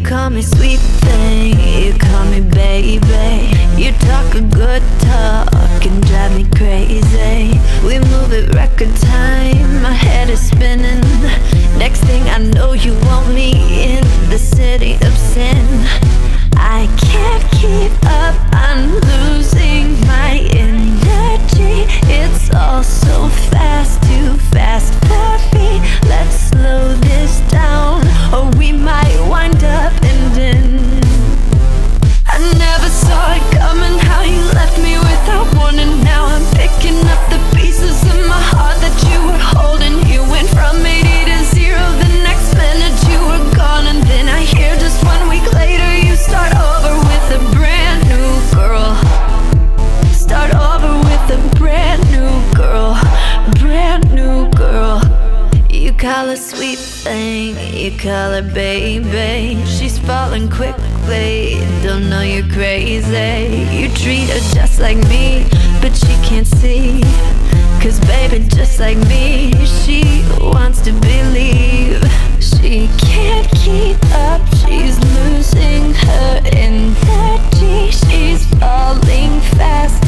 call me sweet thing, you call me baby. You talk a good talk and drive me crazy. We move at record time, my head is spinning. Next thing I know you want me in the city of sin. I can't keep up, I'm losing my energy. It's all so fast, too fast for me. Let's slow this down, or we might wind up ending. I never saw it coming, how you left me without warning. Now I'm picking up the pieces of my heart that you were holding. You went from 80 to 0, the next minute you were gone. And then I hear just 1 week later you start over with a brand new girl. Start over with a brand new girl, brand new girl. You call her sweet thing, you call her baby. She's falling quickly, don't know you're crazy. You treat her just like me, but she can't see. Cause baby, just like me, she wants to believe. She can't keep up, she's losing her energy. She's falling fast,